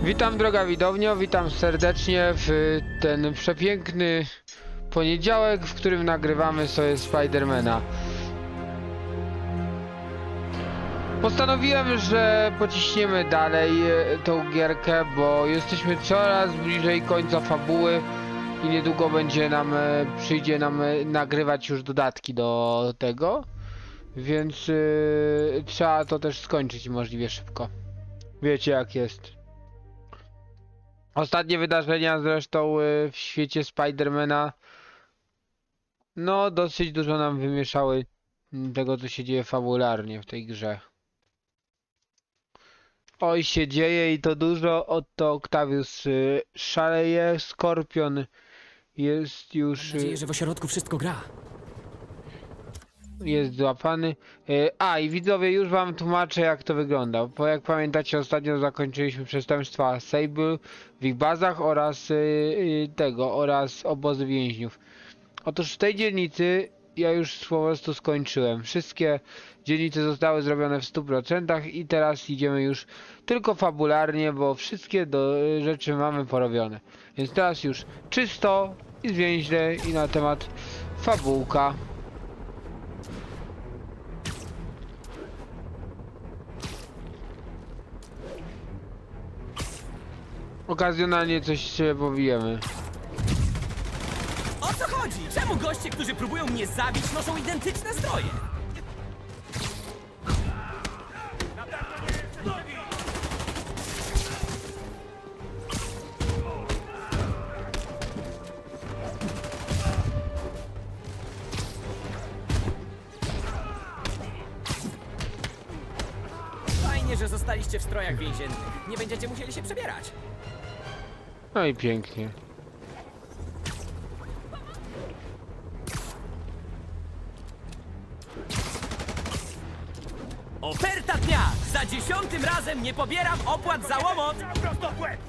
Witam droga widownio, witam serdecznie w ten przepiękny poniedziałek, w którym nagrywamy sobie Spidermana. Postanowiłem, że pociśniemy dalej tą gierkę, bo jesteśmy coraz bliżej końca fabuły i niedługo przyjdzie nam nagrywać już dodatki do tego, więc trzeba to też skończyć możliwie szybko. Wiecie jak jest. Ostatnie wydarzenia zresztą w świecie Spidermana no dosyć dużo nam wymieszały tego, co się dzieje fabularnie w tej grze. Oj, się dzieje i to dużo. Oto Octavius szaleje, Skorpion jest już... Mam nadzieję, że w ośrodku wszystko gra. Jest złapany. I widzowie, już wam tłumaczę jak to wygląda. Bo jak pamiętacie, ostatnio zakończyliśmy przestępstwa Sable w ich bazach oraz oraz obozy więźniów. Otóż w tej dzielnicy ja już po prostu skończyłem. Wszystkie dzielnice zostały zrobione w 100% i teraz idziemy już tylko fabularnie, bo wszystkie rzeczy mamy porobione. Więc teraz już czysto i zwięźle i na temat fabułka. Okazjonalnie coś się powijemy. O co chodzi? Czemu goście, którzy próbują mnie zabić, noszą identyczne stroje? Fajnie, że zostaliście w strojach więziennych. Nie będziecie musieli się przebierać. No i pięknie. Oferta dnia! Za 10. razem nie pobieram opłat za łomot! Prosto w łeb!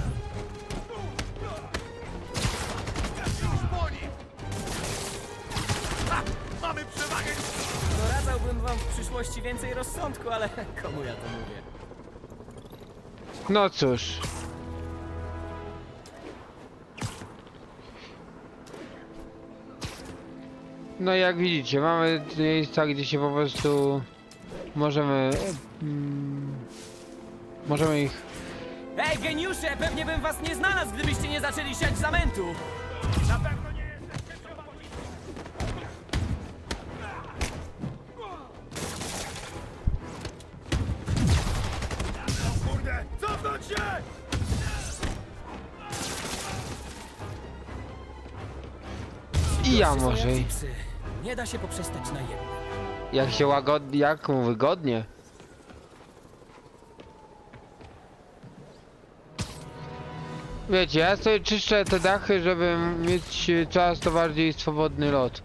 Ha! Mamy przewagę! Doradzałbym wam w przyszłości więcej rozsądku, ale komu ja to mówię? No cóż. No jak widzicie, mamy miejsca, gdzie się po prostu możemy ich... Ej, geniusze! Pewnie bym was nie znalazł, gdybyście nie zaczęli siać zamętu! Na pewno nie jesteście przewodnicy! O kurde! Cofnąć się! I ja Goście są może. jak chipsy. Nie da się poprzestać na jednym. Jak się łagodnie, jak mu wygodnie. Wiecie, ja sobie czyszczę te dachy, żeby mieć coraz to bardziej swobodny lot.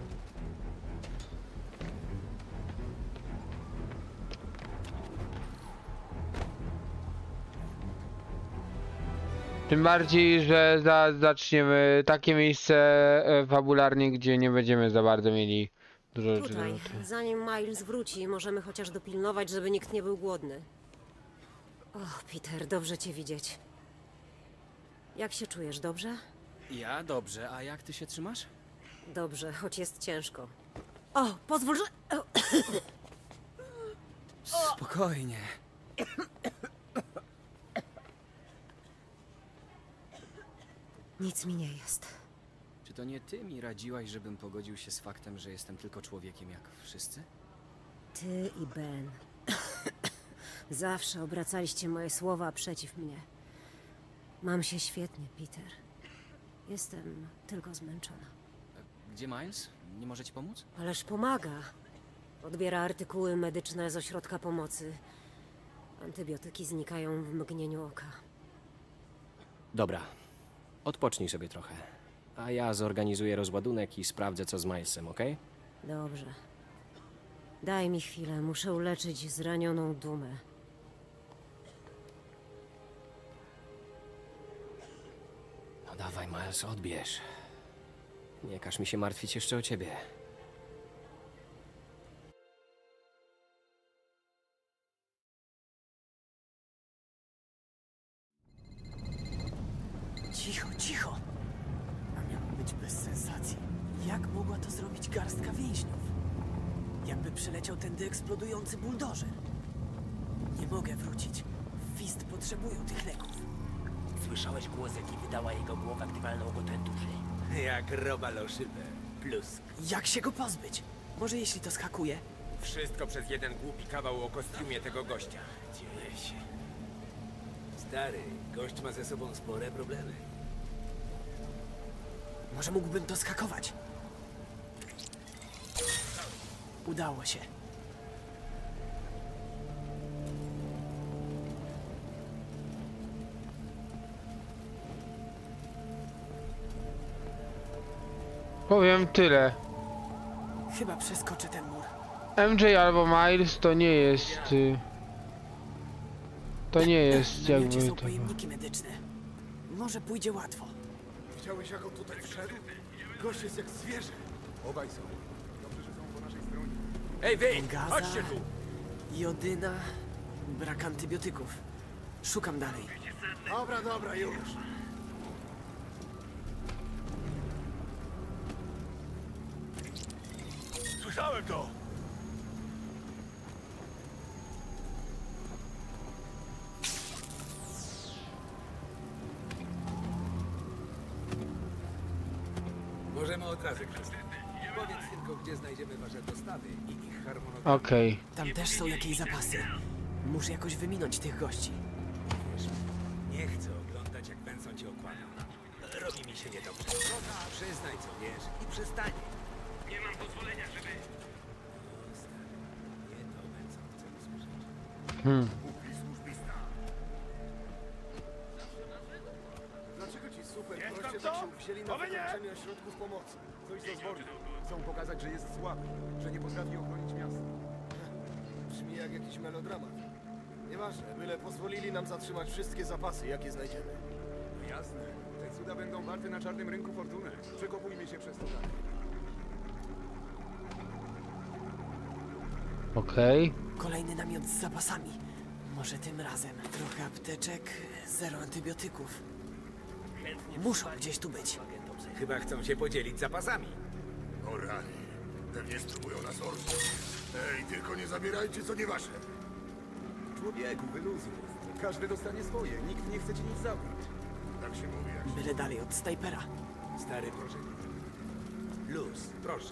Tym bardziej, że zaczniemy takie miejsce fabularnie, gdzie nie będziemy za bardzo mieli dużo rzeczy do Tutaj, roboty. zanim Miles wróci, możemy chociaż dopilnować, żeby nikt nie był głodny. O, Peter, dobrze cię widzieć. Jak się czujesz, dobrze? Ja dobrze, a jak ty się trzymasz? Dobrze, choć jest ciężko. O, pozwól, że... O, Spokojnie. nic mi nie jest. Czy to nie ty mi radziłaś, żebym pogodził się z faktem, że jestem tylko człowiekiem jak wszyscy? Ty i Ben. Zawsze obracaliście moje słowa przeciw mnie. Mam się świetnie, Peter. Jestem tylko zmęczona. Gdzie Miles? Nie może ci pomóc? Ależ pomaga. Odbiera artykuły medyczne z ośrodka pomocy. Antybiotyki znikają w mgnieniu oka. Dobra, odpocznij sobie trochę. A ja zorganizuję rozładunek i sprawdzę, co z Milesem, okej? Dobrze. Daj mi chwilę, muszę uleczyć zranioną dumę. No dawaj, Miles, odbierz. Nie każ mi się martwić jeszcze o ciebie. Cicho, cicho! A miało być bez sensacji. Jak mogła to zrobić garstka więźniów? Jakby przyleciał tędy eksplodujący buldożer. Nie mogę wrócić. Fist potrzebują tych leków. Słyszałeś głos, jaki wydała jego głowa, gdy walnął go ten duży? Jak roba loszybę. Plus. Jak się go pozbyć? Może jeśli to skakuje? Wszystko przez jeden głupi kawał o kostiumie tego gościa. Dzieje się. Stary, gość ma ze sobą spore problemy. Może mógłbym to skakować? Udało się. Powiem tyle. Chyba przeskoczę ten mur. MJ albo Miles to nie jest... To nie jest Na miocie jakby są to... pojemniki medyczne. Może pójdzie łatwo. Widziałeś, jak on tutaj wszedł? Gość jest jak zwierzę. Obaj są. Dobrze, że są po naszej stronie. Ej, wy! Gaza, Chodźcie tu! jodyna, brak antybiotyków. Szukam dalej. Dobra, już. Słyszałem to! Możemy od razu, Krzysztof. Powiedz tylko, gdzie znajdziemy wasze dostawy i ich harmonogram. Okej. Tam też są jakieś zapasy. Muszę jakoś wyminąć tych gości. Wiesz, nie chcę oglądać, jak Benson cię okłada. Robi mi się niedobrze. Przyznaj, co wiesz i przestań. Nie mam pozwolenia, żeby... O, stary, nie to Benson chce usłyszeć. Dlaczego ci super goście tak się wzięli na wykończenie ośrodków pomocy? Coś ze zboru. Chcą pokazać, że jest słaby, że nie potrafi ochronić miasta. Brzmi jak jakiś melodramat. Nieważne, byle pozwolili nam zatrzymać wszystkie zapasy, jakie znajdziemy. No jasne. Te cuda będą warte na czarnym rynku fortunę. Przekopujmy się przez to dalej. Okej. Kolejny namiot z zapasami. Może tym razem. Trochę apteczek, zero antybiotyków. Muszą gdzieś tu być. Chyba chcą się podzielić zapasami. O rany, pewnie spróbują nas orczyć. Ej, tylko nie zabierajcie, co nie wasze. Człowieku, wyluzuj. Każdy dostanie swoje. Nikt nie chce ci nic zabrać. Tak się mówi, jak się... Byle dalej od snajpera. Stary, proszę nie. Luz, proszę.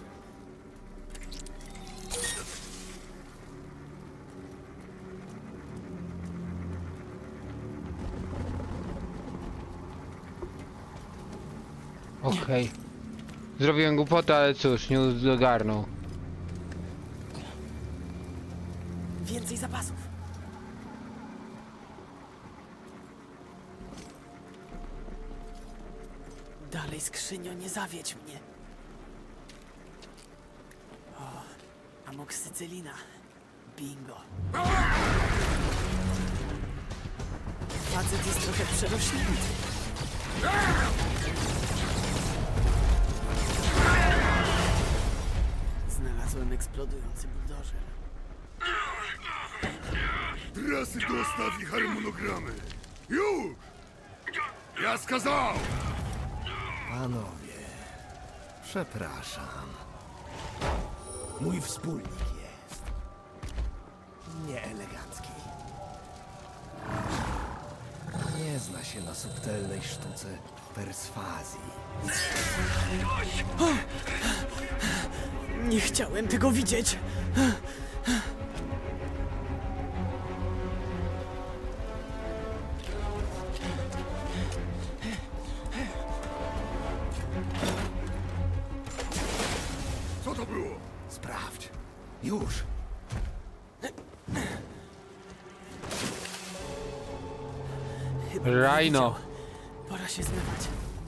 Okej. Zrobiłem głupotę, ale cóż, nie ogarnął. Więcej zapasów. Dalej, skrzynio, nie zawiedź mnie. O, amoksycylina. Bingo. Facet jest trochę przerośnięty. Znalazłem eksplodujący buldożer. Trasy dostaw i harmonogramy. Już! Ja skazał! Panowie, przepraszam. Mój wspólnik jest nieelegancki. Nie zna się na subtelnej sztuce perswazji. Nie chciałem tego widzieć. Co to było? Sprawdź. Już. Chyba Rhino. nie widział. Pora się zmywać.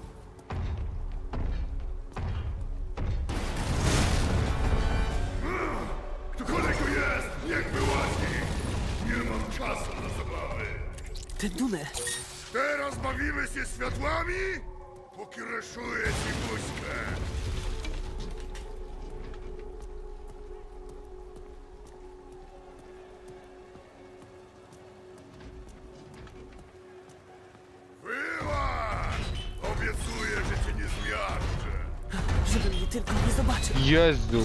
Ktokolwiek to jest, niech wyłazi! Nie mam czasu na zabawy. Ten tunel. Teraz bawimy się światłami, póki reszuję ci buźkę. Wyłaź! tylko nie zobaczy. Jezu.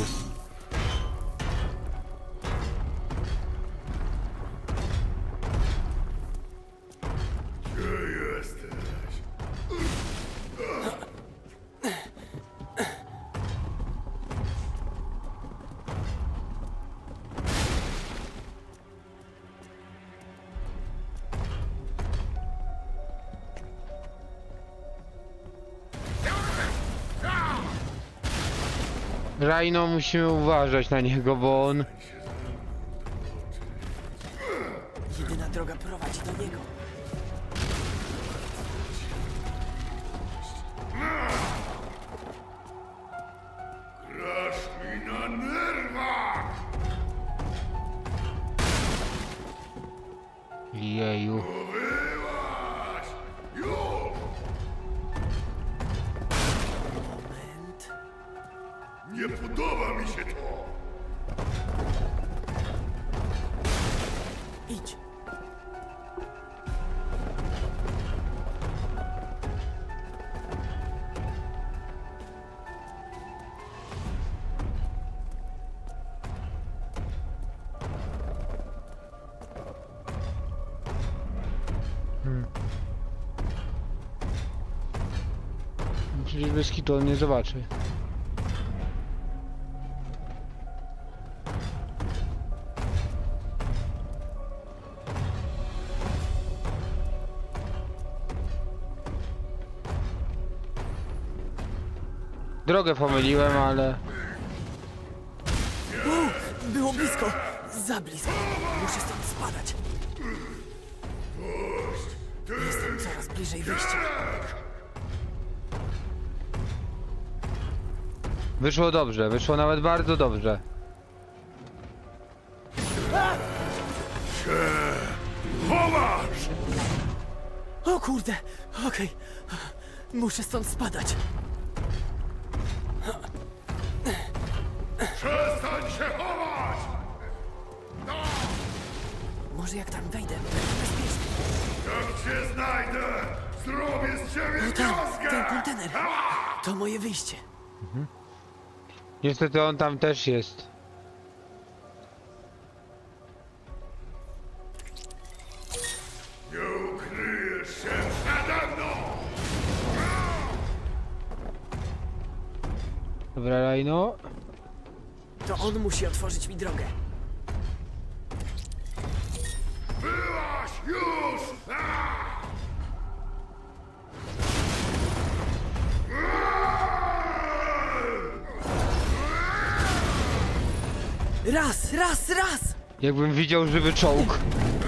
Rhino, musimy uważać na niego, bo on... Jedyna droga prowadzi do niego. Grasz mi na nerwach! Jeju. Byłaś! Już! Moment. Nie podoba mi się to! Idź. Przecież bez kitu on nie zobaczy. Drogę pomyliłem, ale... Było blisko. Za blisko. Muszę stąd spadać. Jestem coraz bliżej wyjścia. Wyszło dobrze, wyszło nawet bardzo dobrze. Chowasz! O kurde. Okej. Muszę stąd spadać. Przestań się chować! Może jak tam wejdę, będzie bezpiecznie. Jak cię znajdę, zrobię z ciebie No tam, gwiazdkę! ten kontener. To moje wyjście. Niestety on tam też jest. Nie ukryjesz się przede mną! Dobra, Rhino. To on musi otworzyć mi drogę. Byłaś już! Raz, raz, raz! Jakbym widział żywy czołg.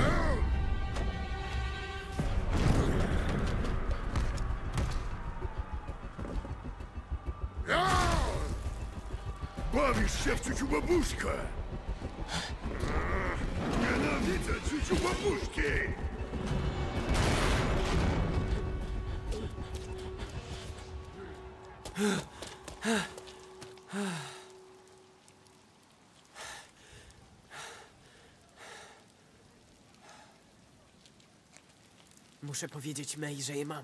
Bawisz się w ciuciu babuszkę! Nienawidzę ciuciu babuszki! Muszę powiedzieć May, że je mam.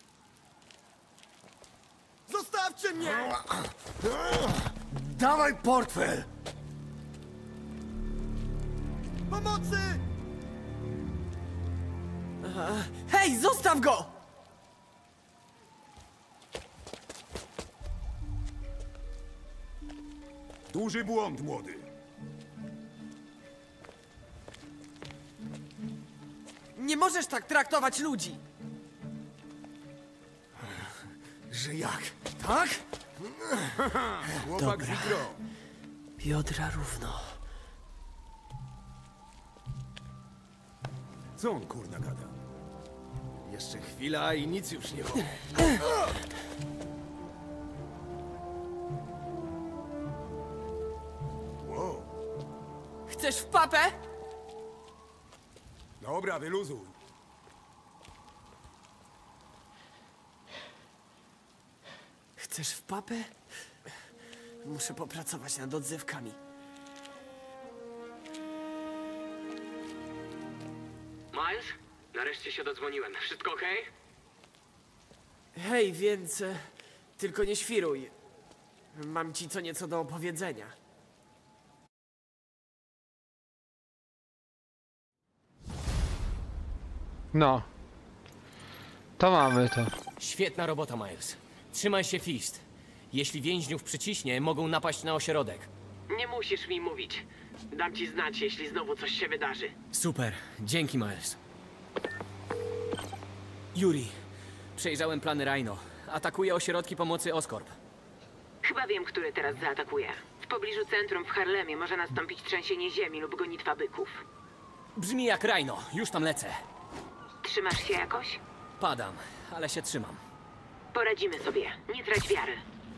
Zostawcie mnie! Dawaj portfel! Pomocy! Hej, zostaw go! Duży błąd, młody. Nie możesz tak traktować ludzi! Że jak? Tak? Chłopak z Dobra. igro. Biodra równo. Co on kurna gada? Jeszcze chwila i nic już nie powiem. Wow. Chcesz w papę? Dobra, wyluzuj. Chcesz w papę? Muszę popracować nad odzewkami. Miles? Nareszcie się dodzwoniłem. Wszystko okej? Hej, więc... tylko nie świruj. Mam ci co nieco do opowiedzenia. No. To mamy to. Świetna robota, Miles. Trzymaj się, Fist. Jeśli więźniów przyciśnie, mogą napaść na ośrodek. Nie musisz mi mówić. Dam ci znać, jeśli znowu coś się wydarzy. Super. Dzięki, Miles. Yuri, przejrzałem plany Rhino. Atakuje ośrodki pomocy Oscorp. Chyba wiem, który teraz zaatakuje. W pobliżu centrum w Harlemie może nastąpić trzęsienie ziemi lub gonitwa byków. Brzmi jak Rhino. Już tam lecę. Trzymasz się jakoś? Padam, ale się trzymam. Poradzimy sobie. Nie trać wiary.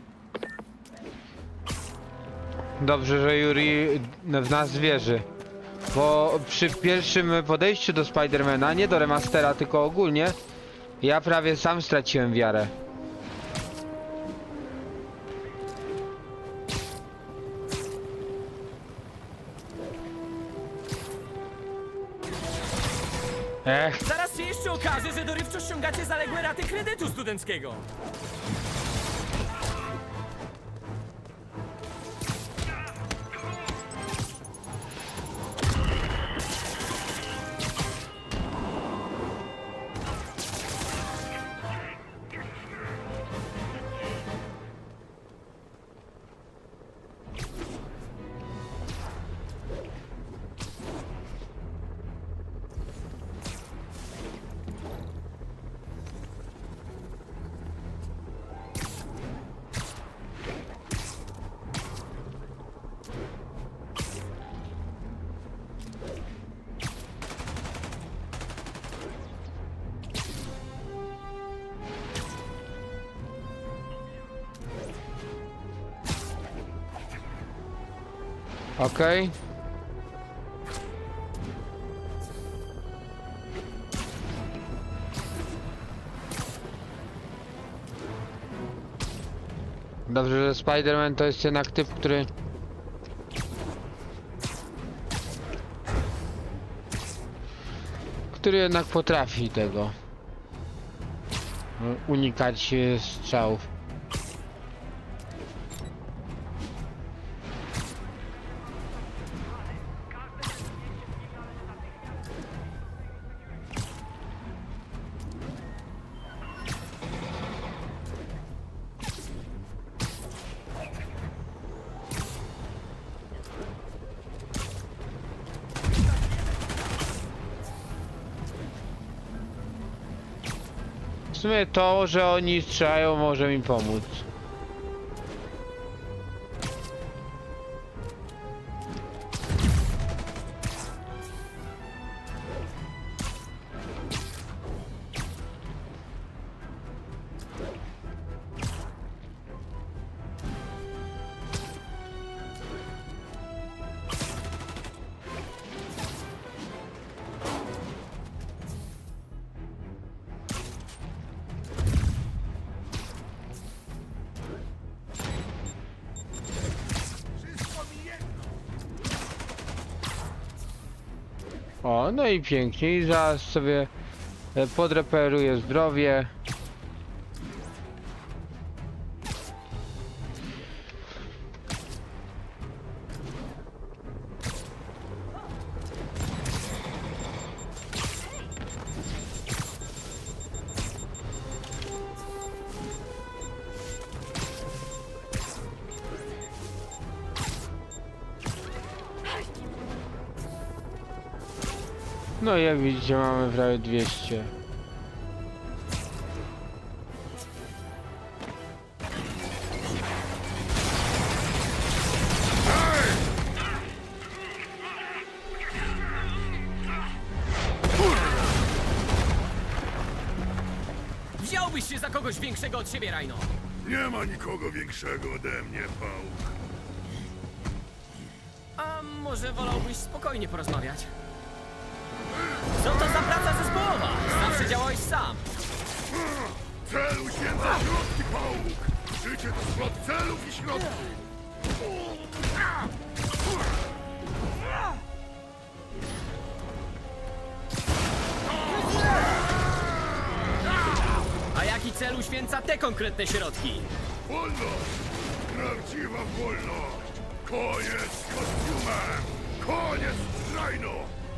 Dobrze, że Yuri w nas wierzy. Bo przy pierwszym podejściu do Spidermana, nie do remastera, tylko ogólnie, ja prawie sam straciłem wiarę. Ech. Zaraz się jeszcze okaże, że dorywczo ściągacie zaległe raty kredytu studenckiego. Okej. Dobrze, że Spider-Man to jest jednak typ, który jednak potrafi tego unikać strzałów. W sumie to, że oni strzelają, może mi pomóc. O, no i pięknie. I zaraz sobie podreperuję zdrowie. No i jak widzicie, mamy prawie 200. Wziąłbyś się za kogoś większego od siebie, Rhino. Nie ma nikogo większego ode mnie, Pauk. A może wolałbyś spokojnie porozmawiać? Co to za praca zespołowa? Zawsze działałeś sam. Cel uświęca środki, Pauk! Życie to splot celów i środków! A jaki cel uświęca te konkretne środki? Wolność! prawdziwa wolność! Koniec z kostiumem! Koniec z Rhino!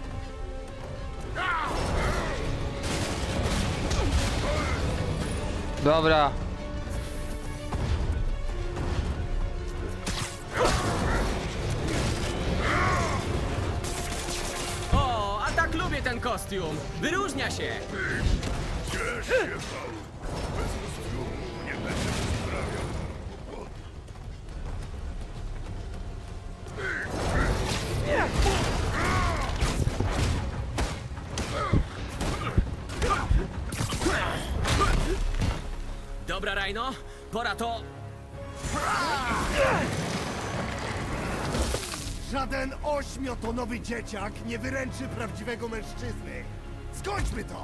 Dobra. O, a tak lubię ten kostium. Wyróżnia się. Ciesz się, Paul! Bez kostiumu nie będę sprawiał kłopotu. Dobra, Rhino, pora to... Żaden 8-tonowy dzieciak nie wyręczy prawdziwego mężczyzny. Skończmy to!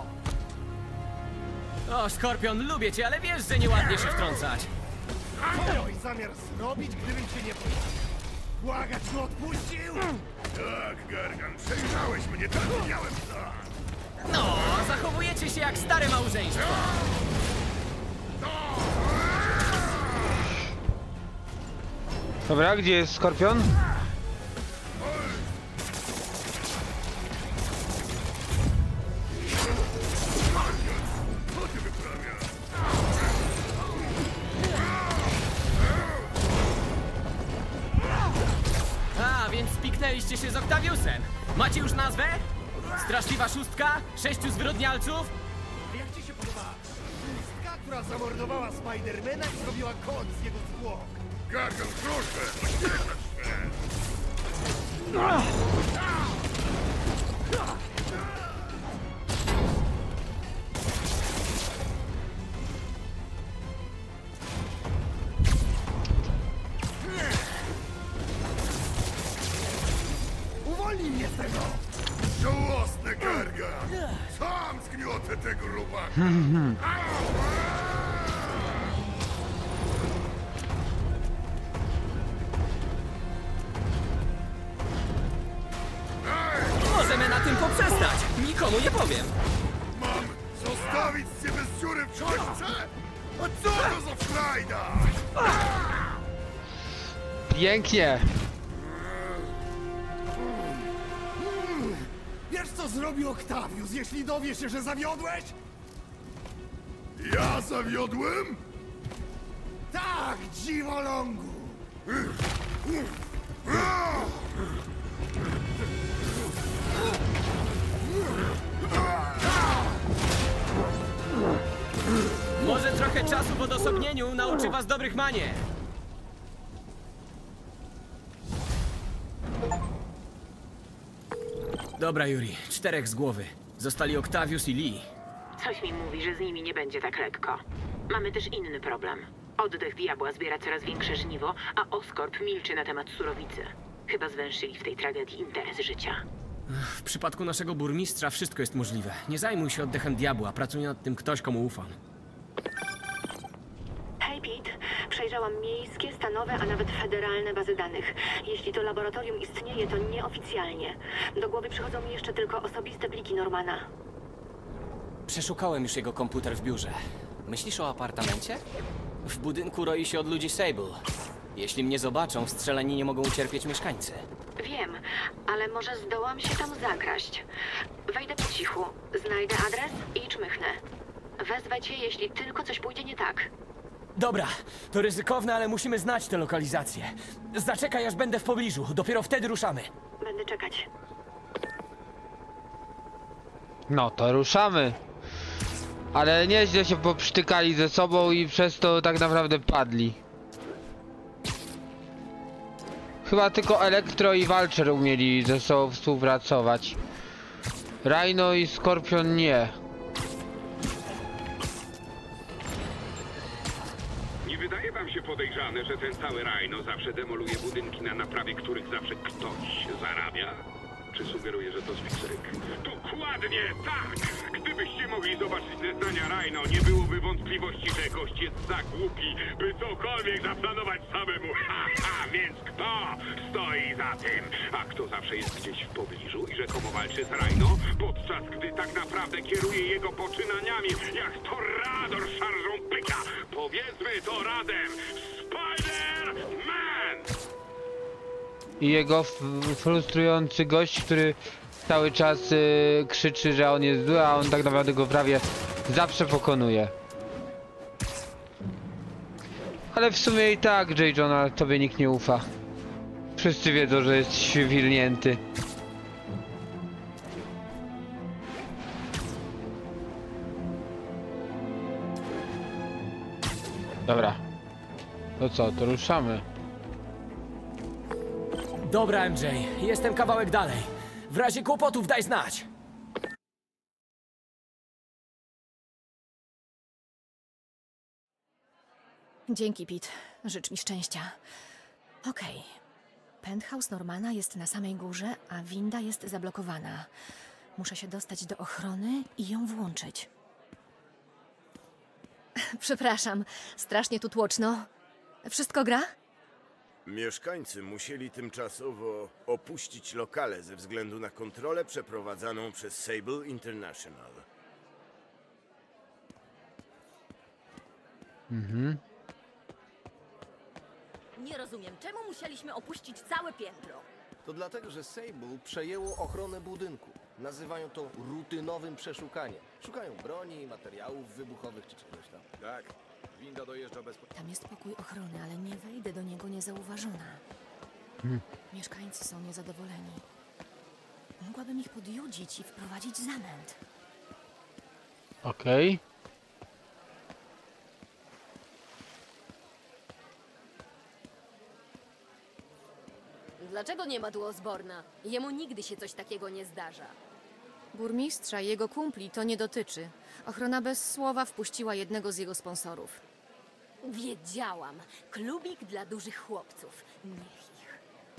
O, Skorpion, lubię cię, ale wiesz, że nieładnie się wtrącać. Co miałeś zamiar zrobić, gdybym cię nie powiedział? Błagać go odpuścił? Tak, Gargan, przejrzałeś mnie, tak miałem plan. No, zachowujecie się jak stare małżeństwo. Dobra, gdzie jest Skorpion? Co ty wyprawiasz? A, więc spiknęliście się z Octaviusem. Macie już nazwę? Straszliwa szóstka? 6 zwyrodnialców? Jak ci się podoba? Pustka, która zamordowała Spidermana i zrobiła kot z jego zwłok. Gargan, proszę, ośmieszać się! Uwolnij mnie z tego! Żałosny Gargan! Sam zgniotę tego robaka! Możemy na tym poprzestać. Nikomu nie powiem. Mam zostawić cię bez dziury w czaszce? A co to za frajda? Pięknie. Wiesz, co zrobi Octavius, jeśli dowie się, że zawiodłeś? Ja zawiodłem? Tak, dziwolągu! Może trochę czasu w odosobnieniu nauczy was dobrych manier. Dobra, Yuri. 4 z głowy. Zostali Octavius i Lee. Coś mi mówi, że z nimi nie będzie tak lekko. Mamy też inny problem. Oddech diabła zbiera coraz większe żniwo, a Oscorp milczy na temat surowicy. Chyba zwęszyli w tej tragedii interes życia. W przypadku naszego burmistrza wszystko jest możliwe. Nie zajmuj się oddechem diabła. Pracuje nad tym ktoś, komu ufam. Hej, Pete. Przejrzałam miejskie, stanowe, a nawet federalne bazy danych. Jeśli to laboratorium istnieje, to nieoficjalnie. Do głowy przychodzą mi jeszcze tylko osobiste pliki Normana. Przeszukałem już jego komputer w biurze. Myślisz o apartamencie? W budynku roi się od ludzi Sable. Jeśli mnie zobaczą, strzelani nie mogą ucierpieć mieszkańcy. Wiem, ale może zdołam się tam zakraść. Wejdę po cichu, znajdę adres i czmychnę. Wezwę cię, jeśli tylko coś pójdzie nie tak. Dobra, to ryzykowne, ale musimy znać tę lokalizację. Zaczekaj, aż będę w pobliżu. Dopiero wtedy ruszamy. Będę czekać. No to ruszamy. Ale nieźle się poprztykali ze sobą i przez to tak naprawdę padli. Chyba tylko Elektro i Vulture umieli ze sobą współpracować. Rhino i Skorpion nie. Nie wydaje wam się podejrzane, że ten cały Rhino zawsze demoluje budynki, na naprawie których zawsze ktoś zarabia? Czy sugeruje, że to spisek? Dokładnie tak! Gdybyście mogli zobaczyć zeznania Rhino, nie byłoby wątpliwości, że gość jest za głupi, by cokolwiek zaplanować samemu. Więc kto stoi za tym? A kto zawsze jest gdzieś w pobliżu i rzekomo walczy z Rhino, podczas gdy tak naprawdę kieruje jego poczynaniami jak tornado Imperynator szarżą pyka. Powiedzmy to razem. Spider-Man! I jego frustrujący gość, który cały czas krzyczy, że on jest zły, a on tak naprawdę go prawie zawsze pokonuje. Ale w sumie i tak, J. Jonah, tobie nikt nie ufa. Wszyscy wiedzą, że jest świwilnięty. Dobra. To co, to ruszamy. Dobra, MJ, jestem kawałek dalej. W razie kłopotów daj znać. Dzięki, Pete. Życz mi szczęścia. Okej. Penthouse Normana jest na samej górze, a winda jest zablokowana. Muszę się dostać do ochrony i ją włączyć. Przepraszam, strasznie tu tłoczno. Wszystko gra? Mieszkańcy musieli tymczasowo opuścić lokale ze względu na kontrolę przeprowadzaną przez Sable International. Nie rozumiem, czemu musieliśmy opuścić całe piętro? To dlatego, że Sable przejęło ochronę budynku. Nazywają to rutynowym przeszukaniem. Szukają broni, materiałów wybuchowych czy czegoś tam. Tak, winda dojeżdża bez... Tam jest pokój ochrony, ale nie wejdę do niego niezauważona. Mieszkańcy są niezadowoleni. Mogłabym ich podjudzić i wprowadzić zamęt. Okej. Dlaczego nie ma tu Osborna? Jemu nigdy się coś takiego nie zdarza. Burmistrza i jego kumpli to nie dotyczy. Ochrona bez słowa wpuściła jednego z jego sponsorów. Wiedziałam. Klubik dla dużych chłopców. Niech ich.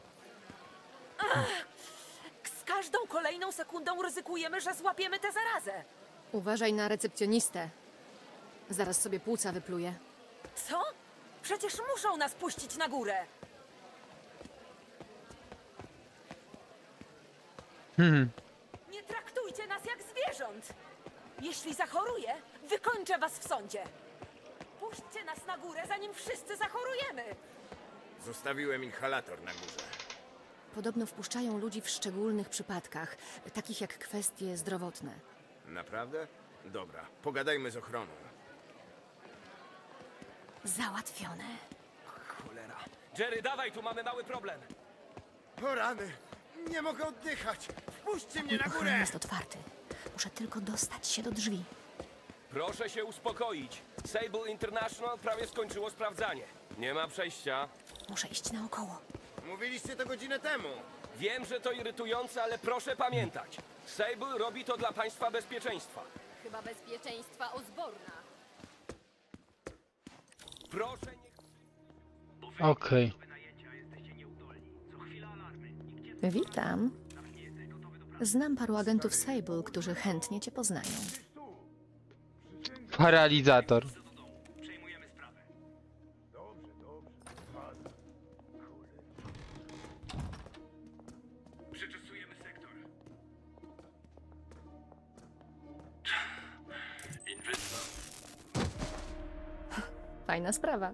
Z każdą kolejną sekundą ryzykujemy, że złapiemy tę zarazę. Uważaj na recepcjonistę. Zaraz sobie płuca wypluje. Co? Przecież muszą nas puścić na górę. Nie traktujcie nas jak zwierząt. Jeśli zachoruję, wykończę was w sądzie. Puśćcie nas na górę, zanim wszyscy zachorujemy. Zostawiłem inhalator na górze. Podobno wpuszczają ludzi w szczególnych przypadkach, takich jak kwestie zdrowotne. Naprawdę? Dobra, pogadajmy z ochroną. Załatwione. Cholera. Jerry, dawaj, tu mamy mały problem. O rany! Nie mogę oddychać! Wpuśćcie mnie na Ochrona górę! jest otwarty. Muszę tylko dostać się do drzwi. Proszę się uspokoić. Sable International prawie skończyło sprawdzanie. Nie ma przejścia. Muszę iść naokoło. Mówiliście to godzinę temu. Wiem, że to irytujące, ale proszę pamiętać. Sable robi to dla państwa bezpieczeństwa. Chyba bezpieczeństwa Osborna. Proszę nie... Okej. Witam. Znam paru agentów Sable, którzy chętnie cię poznają. Paralizator. Przeczesujemy sektor. Fajna sprawa.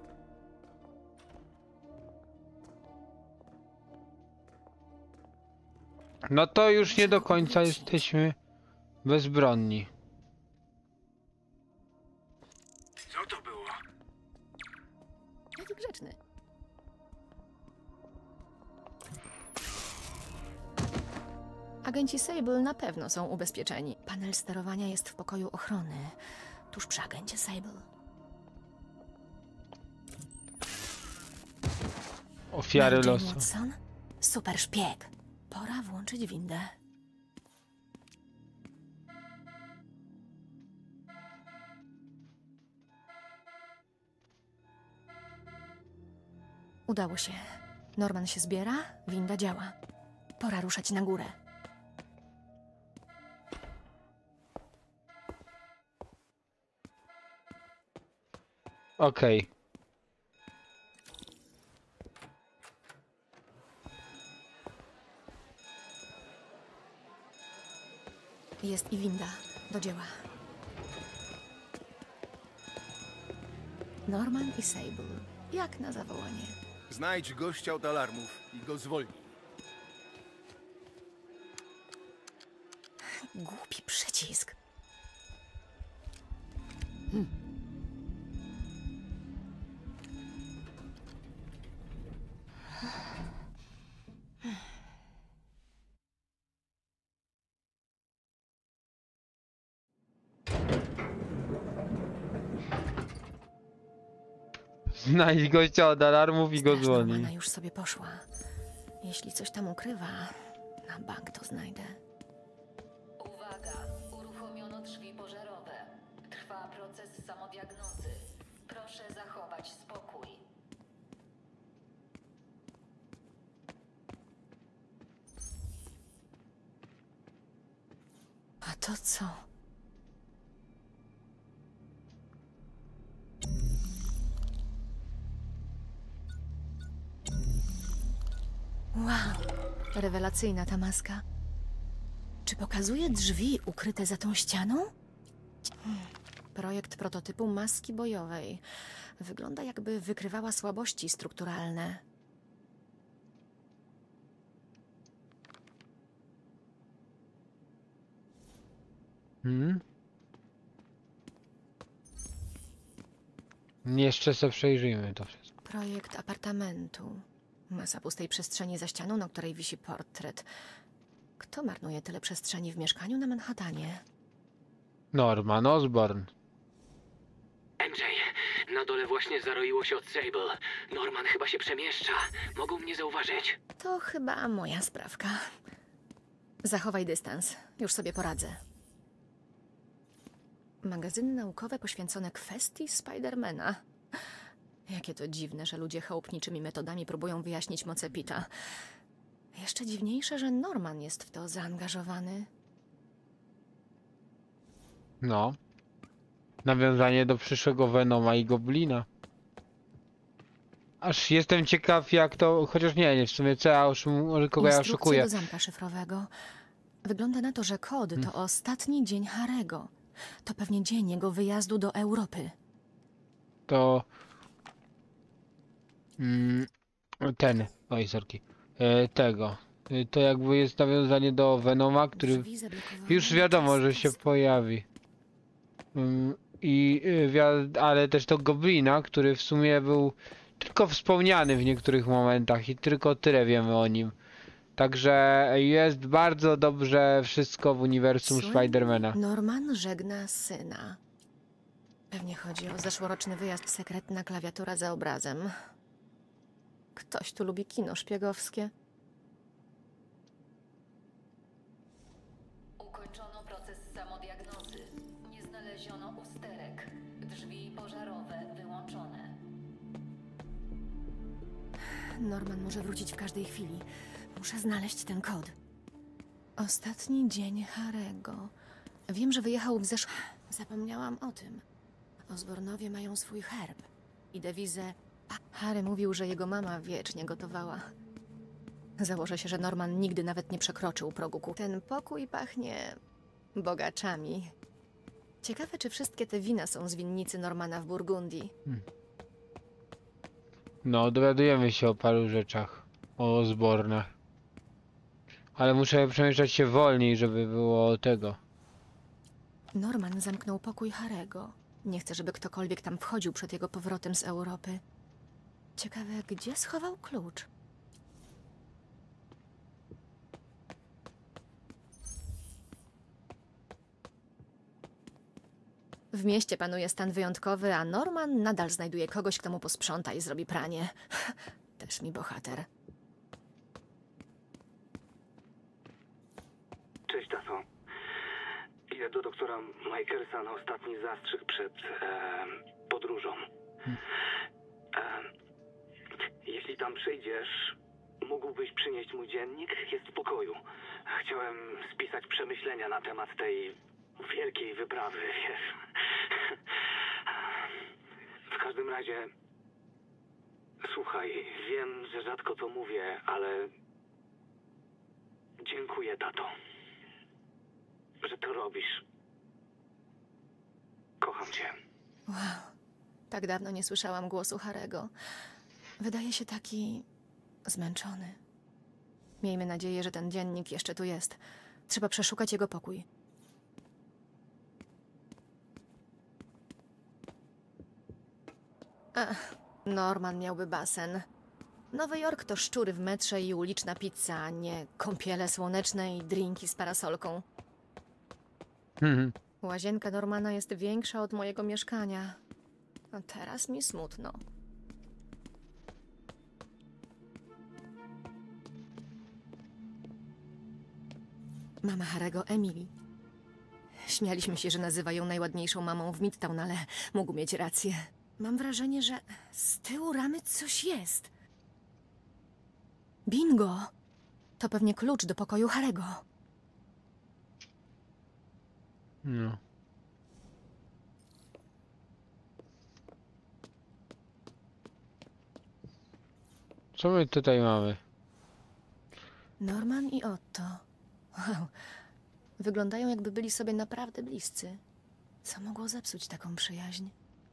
No to już nie do końca jesteśmy bezbronni. Co to było? Jaki grzeczny. Agenci Sable na pewno są ubezpieczeni. Panel sterowania jest w pokoju ochrony, tuż przy agencie Sable. Ofiary Mary Jane losu. Watson? Super szpieg. Pora włączyć windę. Udało się. Norman się zbiera, winda działa. Pora ruszać na górę. Okej. Jest i winda. Do dzieła. Norman i Sable. Jak na zawołanie. Znajdź gościa od alarmów i go zwolnij. Głupi przycisk. Znajdź gościa od alarmów i go Straż zwolnij. Normana już sobie poszła. Jeśli coś tam ukrywa, na bank to znajdę. Uwaga! Uruchomiono drzwi pożarowe. Trwa proces samodiagnozy. Proszę zachować spokój. A to co? Wow, rewelacyjna ta maska. Czy pokazuje drzwi ukryte za tą ścianą? Projekt prototypu maski bojowej. Wygląda, jakby wykrywała słabości strukturalne. Jeszcze sobie przejrzyjmy to wszystko. Projekt apartamentu. Masa pustej przestrzeni za ścianą, na której wisi portret. Kto marnuje tyle przestrzeni w mieszkaniu na Manhattanie? Norman Osborn. MJ, na dole właśnie zaroiło się od Sable. Norman chyba się przemieszcza. Mogą mnie zauważyć. To chyba moja sprawka. Zachowaj dystans. Już sobie poradzę. Magazyny naukowe poświęcone kwestii Spidermana. Jakie to dziwne, że ludzie chałupniczymi metodami próbują wyjaśnić moce Pita. Jeszcze dziwniejsze, że Norman jest w to zaangażowany. No. Nawiązanie do przyszłego Venoma i Goblina. Aż jestem ciekaw jak to... Chociaż nie, w sumie co ja oszukuję, kogo ja Instrukcja oszukuję. do zamka szyfrowego. Wygląda na to, że kod to ostatni dzień Harego. To pewnie dzień jego wyjazdu do Europy. To... ten... Oj, sorki. Tego. To jakby jest nawiązanie do Venoma, który już wiadomo, że się pojawi. Ale też do Goblina, który w sumie był tylko wspomniany w niektórych momentach i tylko tyle wiemy o nim. Także jest bardzo dobrze wszystko w uniwersum Spidermana. Norman żegna syna. Pewnie chodzi o zeszłoroczny wyjazd sekretna klawiatura za obrazem. Ktoś tu lubi kino szpiegowskie. Ukończono proces samodiagnozy. Nie znaleziono usterek. Drzwi pożarowe wyłączone. Norman może wrócić w każdej chwili. Muszę znaleźć ten kod. Ostatni dzień Harego. Wiem, że wyjechał w zeszłym... Zapomniałam o tym. Osbornowie mają swój herb i dewizę. Harry mówił, że jego mama wiecznie gotowała. Założę się, że Norman nigdy nawet nie przekroczył progu kuchni. Ten pokój pachnie bogaczami. Ciekawe, czy wszystkie te wina są z winnicy Normana w Burgundii. No, dowiadujemy się o paru rzeczach. O Osbornach. Ale muszę przemieszczać się wolniej, żeby było tego. Norman zamknął pokój Harego. Nie chce, żeby ktokolwiek tam wchodził przed jego powrotem z Europy. Ciekawe, gdzie schował klucz? W mieście panuje stan wyjątkowy, a Norman nadal znajduje kogoś, kto mu posprząta i zrobi pranie. Też mi bohater. Cześć, tato. Idę do doktora Michaelsa na ostatni zastrzyk przed podróżą. Jeśli tam przyjdziesz, mógłbyś przynieść mój dziennik? Jest w pokoju. Chciałem spisać przemyślenia na temat tej wielkiej wyprawy, wiesz. W każdym razie, słuchaj, wiem, że rzadko to mówię, ale dziękuję, tato, że to robisz. Kocham cię. Wow, Tak dawno nie słyszałam głosu Harego. Wydaje się taki zmęczony. Miejmy nadzieję, że ten dziennik jeszcze tu jest. Trzeba przeszukać jego pokój. Norman miałby basen. Nowy Jork to szczury w metrze i uliczna pizza, a nie kąpiele słoneczne i drinki z parasolką. Łazienka Normana jest większa od mojego mieszkania. A teraz mi smutno. Mama Harego, Emily. Śmialiśmy się, że nazywa ją najładniejszą mamą w Midtown, ale mógł mieć rację. Mam wrażenie, że z tyłu ramy coś jest. Bingo! To pewnie klucz do pokoju Harego. No. Co my tutaj mamy? Norman i Otto. Wow. Wyglądają, jakby byli sobie naprawdę bliscy. Co mogło zepsuć taką przyjaźń?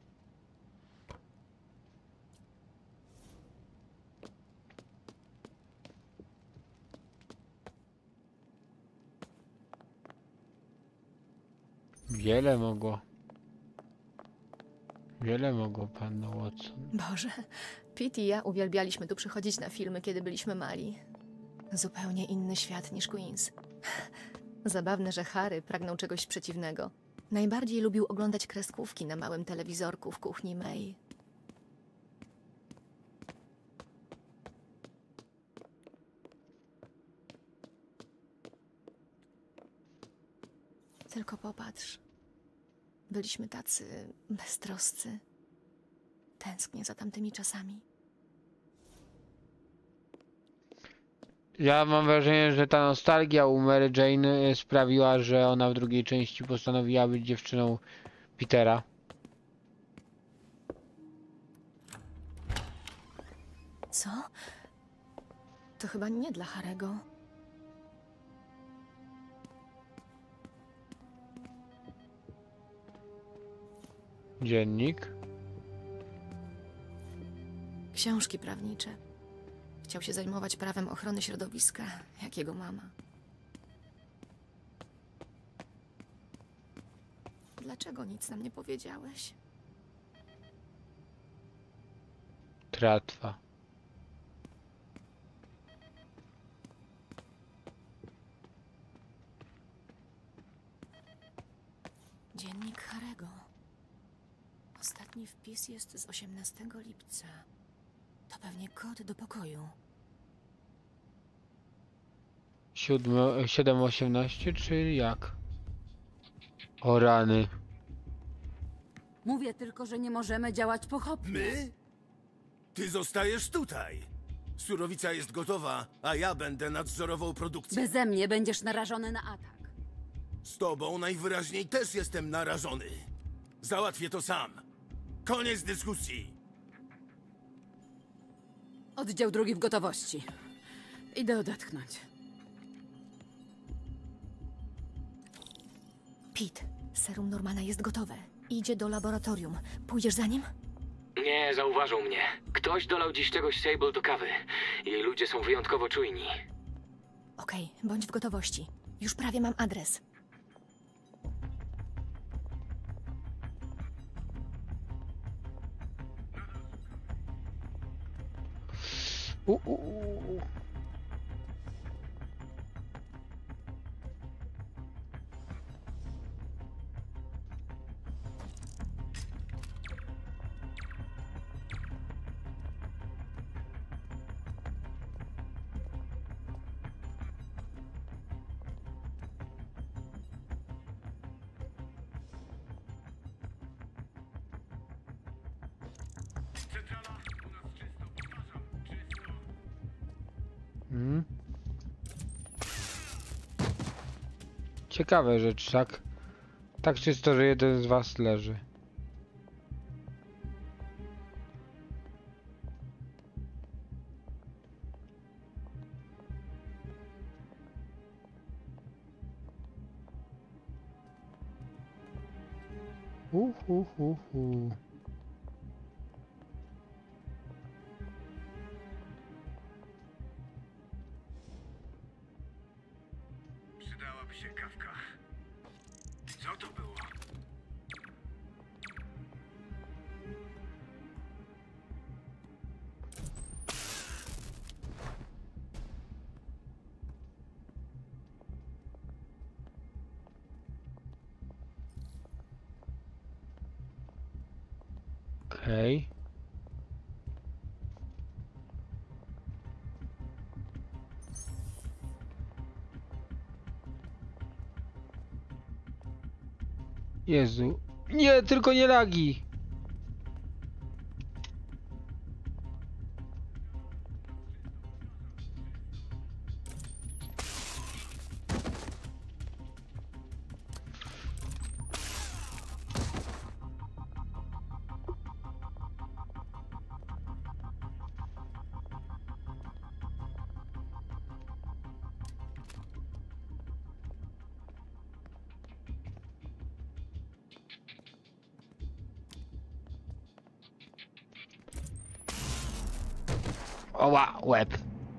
Wiele mogło, pan Watson. Boże, Pete i ja uwielbialiśmy tu przychodzić na filmy, kiedy byliśmy mali. Zupełnie inny świat niż Queens. Zabawne, że Harry pragnął czegoś przeciwnego. Najbardziej lubił oglądać kreskówki na małym telewizorku w kuchni May. Tylko popatrz. Byliśmy tacy beztroscy. Tęsknię za tamtymi czasami. Ja mam wrażenie, że ta nostalgia u Mary Jane sprawiła, że ona w drugiej części postanowiła być dziewczyną Petera. Co? To chyba nie dla Harego. Dziennik. Książki prawnicze. Chciał się zajmować prawem ochrony środowiska, jak jego mama. Dlaczego nic nam nie powiedziałeś? Tratwa. Dziennik Harego. Ostatni wpis jest z 18 lipca. To pewnie kod do pokoju. 7:18, czy jak? O rany. Mówię tylko, że nie możemy działać pochopnie. My? Ty zostajesz tutaj. Surowica jest gotowa, a ja będę nadzorował produkcję. Beze mnie będziesz narażony na atak. Z tobą najwyraźniej też jestem narażony. Załatwię to sam. Koniec dyskusji. Oddział drugi w gotowości. Idę odetchnąć. Pete, serum Normana jest gotowe. Idzie do laboratorium. Pójdziesz za nim? Nie, zauważył mnie. Ktoś dolał dziś czegoś Sable do kawy. Jej ludzie są wyjątkowo czujni. Okej, bądź w gotowości. Już prawie mam adres. Ciekawe rzecz, tak? Tak czysto, że jeden z was leży. Okej. Jezu. Nie, tylko nie lagi. Oła, łeb.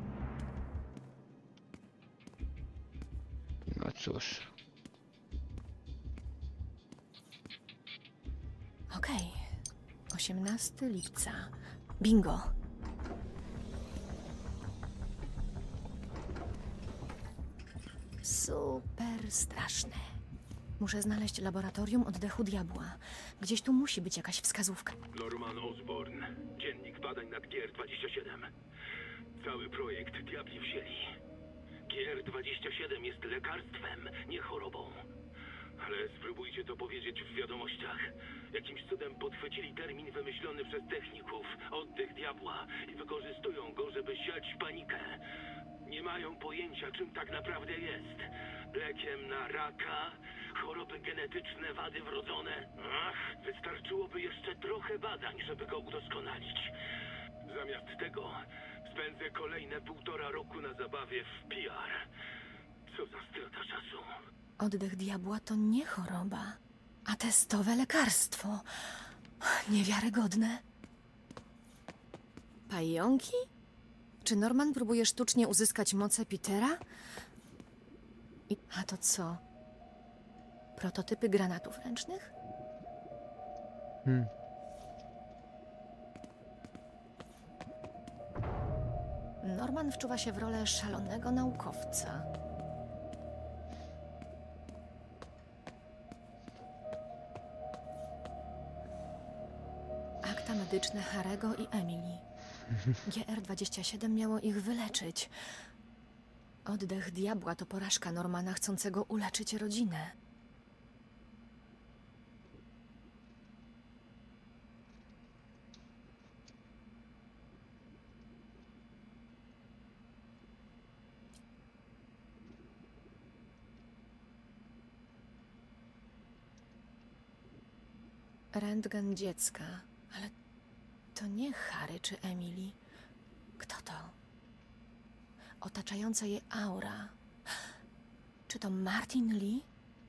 No cóż. Okej. 18 lipca. Bingo. Super straszne. Muszę znaleźć laboratorium oddechu diabła. Gdzieś tu musi być jakaś wskazówka. Norman Osborn, dziennik badań nad GR-27. Cały projekt diabli wzięli. GR-27 jest lekarstwem, nie chorobą. Ale spróbujcie to powiedzieć w wiadomościach. Jakimś cudem podchwycili termin wymyślony przez techników, oddech diabła, i wykorzystują go, żeby siać panikę. Nie mają pojęcia, czym tak naprawdę jest. Lekiem na raka, choroby genetyczne, wady wrodzone. Ach, wystarczyłoby jeszcze trochę badań, żeby go udoskonalić. Zamiast tego spędzę kolejne 1,5 roku na zabawie w PR. Co za strata czasu. Oddech diabła to nie choroba, a testowe lekarstwo. Niewiarygodne. Pająki? Czy Norman próbuje sztucznie uzyskać moce Petera? A to co? Prototypy granatów ręcznych? Norman wczuwa się w rolę szalonego naukowca. Akta medyczne Harego i Emily. GR-27 miało ich wyleczyć. Oddech diabła to porażka Normana chcącego uleczyć rodzinę. Rentgen dziecka, ale to nie Harry czy Emily. Kto to? Otaczająca je aura. Czy to Martin Lee?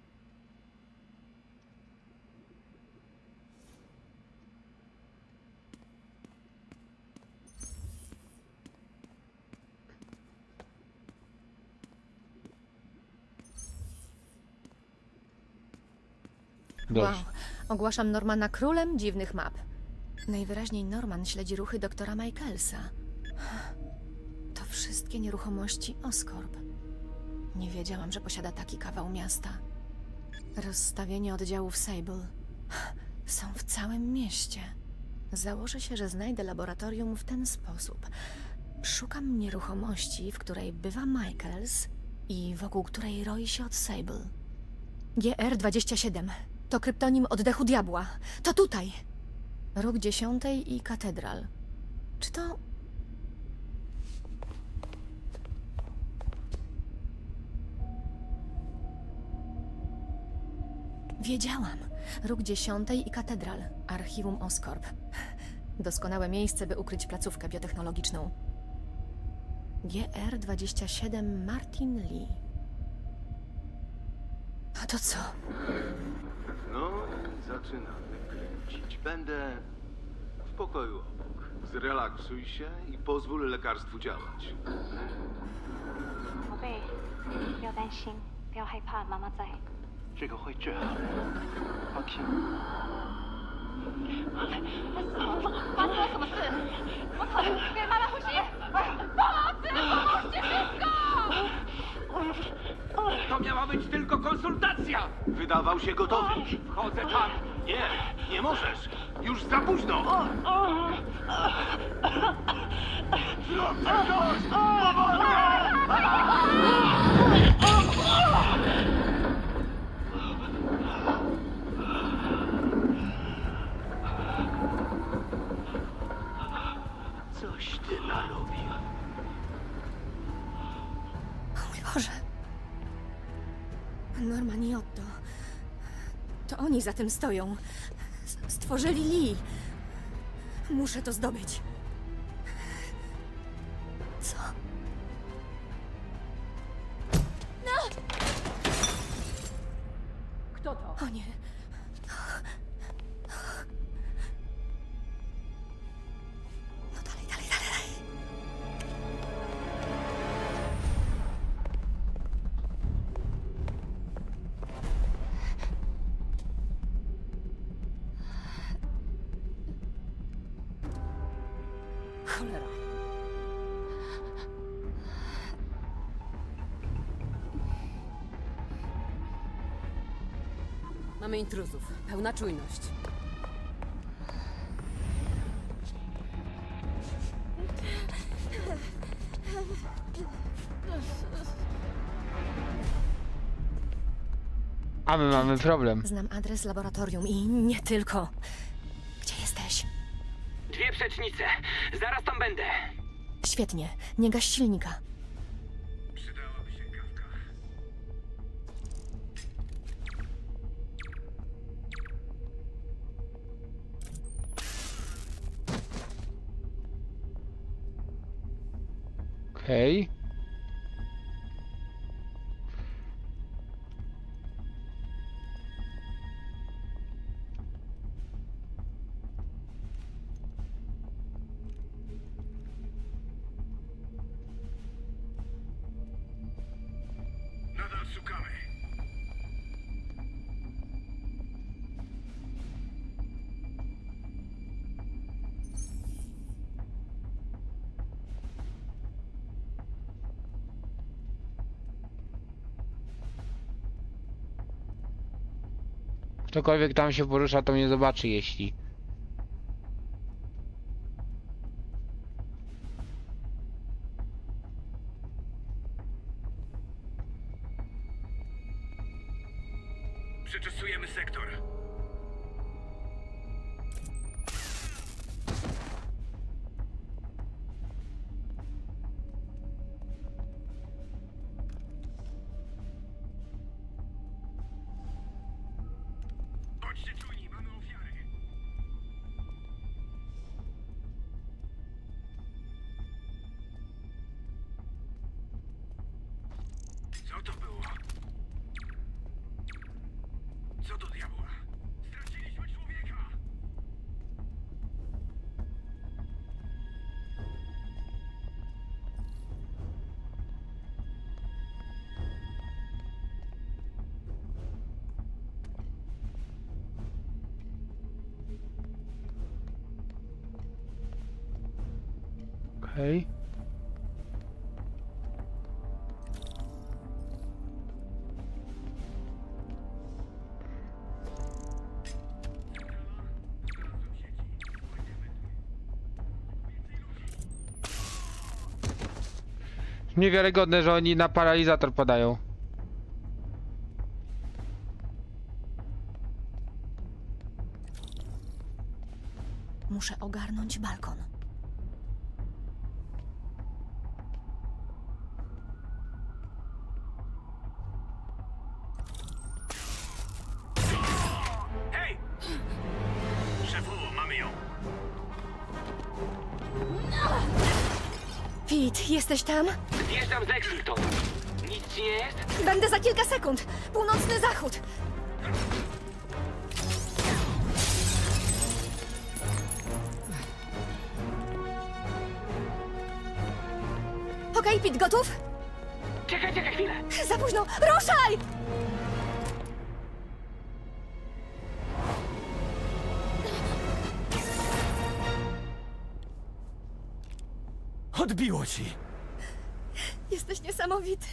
Wow, ogłaszam Normana królem dziwnych map. Najwyraźniej Norman śledzi ruchy doktora Michaelsa. To wszystkie nieruchomości Oscorp. Nie wiedziałam, że posiada taki kawał miasta. Rozstawienie oddziałów Sable. Są w całym mieście. Założę się, że znajdę laboratorium w ten sposób. Szukam nieruchomości, w której bywa Michaels i wokół której roi się od Sable. GR-27. To kryptonim oddechu diabła. To tutaj! Róg 10 i katedral. Czy to... Wiedziałam. Róg 10 i katedral. Archiwum Oscorp. Doskonałe miejsce, by ukryć placówkę biotechnologiczną. GR-27 Martin Lee. A to co? No i zaczynamy kręcić. Będę w pokoju obok. Zrelaksuj się i pozwól lekarstwu działać. 宝贝，不要担心，不要害怕，妈妈在。 这个会治好。放心。 发生了什么事？我操！别慢慢呼吸！Pomocy! Szybko! To miała być tylko konsultacja! Wydawał się gotowy. Wchodzę tam. Nie, nie możesz. Już za późno. Zróbcie coś! Coś ty narobił. O mój Boże. Norman i Otto. To oni za tym stoją. Stworzyli Lee. Muszę to zdobyć. Co? No! Kto to? O nie. No dalej, dalej, dalej. Cholera. Mamy intruzów. Pełna czujność. A my mamy problem. Znam adres laboratorium i nie tylko. Gdzie jesteś? 2 przecznice. Zaraz tam będę. Świetnie. Nie gaś silnika. Przydałaby się kawka. Okej. Nadal szukamy. Ktokolwiek tam się porusza, to mnie zobaczy, jeśli... Przeczesujemy sektor. Bądźcie czujni, mamy ofiary. Co to było? Co do diabła? Straciliśmy człowieka! Okej. Niewiarygodne, że oni na paralizator podają. Muszę ogarnąć balkon. Hej! Szefu, mamy ją. Pete, jesteś tam? Zjeżdżam z Lexington. Nic ci nie jest? Będę za kilka sekund. Północny zachód. Okej, Pete, gotów? Czekaj chwilę. Za późno. Ruszaj! Odbiło ci! Jesteś niesamowity.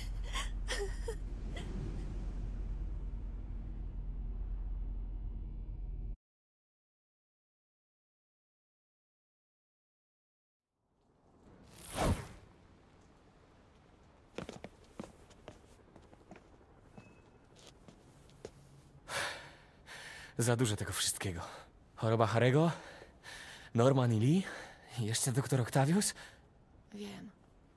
Za dużo tego wszystkiego. Choroba Harego, Norman i Lee, i jeszcze doktor Octavius. Wiem.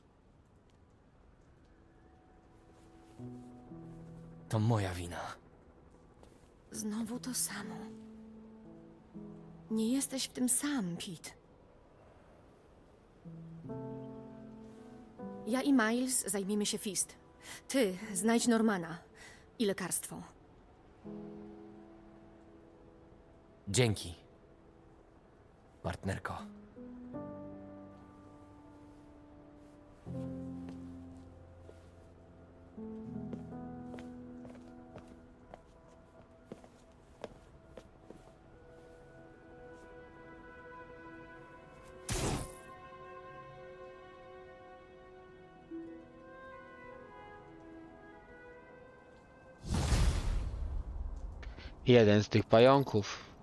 To moja wina. Znowu to samo. Nie jesteś w tym sam, Pete. Ja i Miles zajmiemy się Fist. Ty znajdź Normana i lekarstwo. Dzięki, partnerko. Jeden z tych pająków.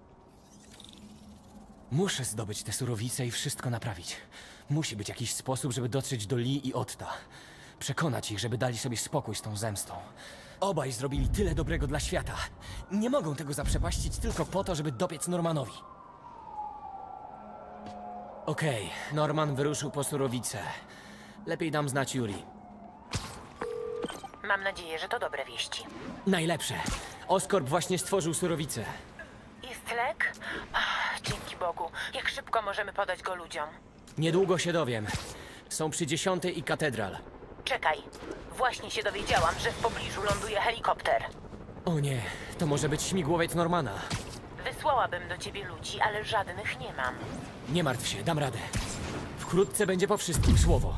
Muszę zdobyć te surowice i wszystko naprawić. Musi być jakiś sposób, żeby dotrzeć do Lee i Otta. Przekonać ich, żeby dali sobie spokój z tą zemstą. Obaj zrobili tyle dobrego dla świata. Nie mogą tego zaprzepaścić tylko po to, żeby dopiec Normanowi. Okej, Norman wyruszył po surowice. Lepiej dam znać Yuri. Mam nadzieję, że to dobre wieści. Najlepsze. Oscorp właśnie stworzył surowicę. Jest lek? Ach, dzięki Bogu. Jak szybko możemy podać go ludziom? Niedługo się dowiem. Są przy 10 i Katedral. Czekaj. Właśnie się dowiedziałam, że w pobliżu ląduje helikopter. O nie, to może być śmigłowiec Normana. Wysłałabym do ciebie ludzi, ale żadnych nie mam. Nie martw się, dam radę. Wkrótce będzie po wszystkim, słowo.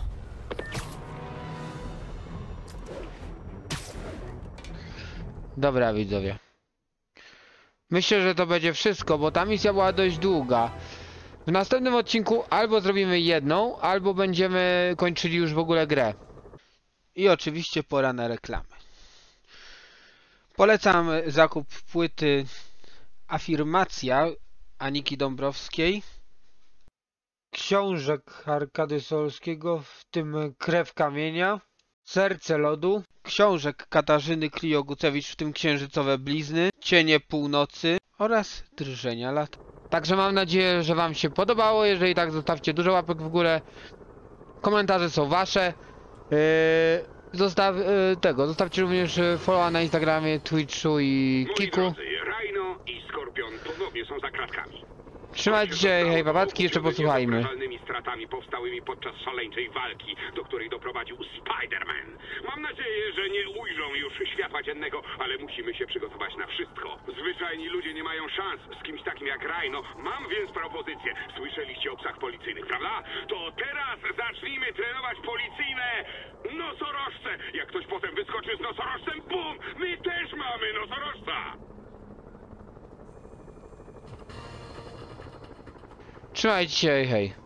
Dobra, widzowie. Myślę, że to będzie wszystko, bo ta misja była dość długa. W następnym odcinku albo zrobimy jedną, albo będziemy kończyli już w ogóle grę. I oczywiście pora na reklamy. Polecam zakup płyty Afirmacja Aniki Dąbrowskiej, książek Arkady Solskiego, w tym Krew Kamienia, Serce Lodu, książek Katarzyny Kliogucewicz, w tym Księżycowe Blizny, Cienie Północy oraz Drżenia Lat. Także mam nadzieję, że wam się podobało. Jeżeli tak, zostawcie dużo łapek w górę. Komentarze są wasze. Zostawcie również followa na Instagramie, Twitchu i Kiku. Moi drodzy, Rhino i Skorpion ponownie są za kratkami. Trzymajcie się, hej babacki, jeszcze posłuchajmy. Stratami powstałymi podczas szaleńczej walki, do której doprowadził Spider-Man. Mam nadzieję, że nie ujrzą już światła dziennego, ale musimy się przygotować na wszystko. Zwyczajni ludzie nie mają szans z kimś takim jak Rhino. Mam więc propozycję. Słyszeliście o psach policyjnych, prawda? To teraz zacznijmy trenować policyjne nosorożce. Jak ktoś potem wyskoczy z nosorożcem, bum! My też mamy nosorożca! Trzymajcie się, hej.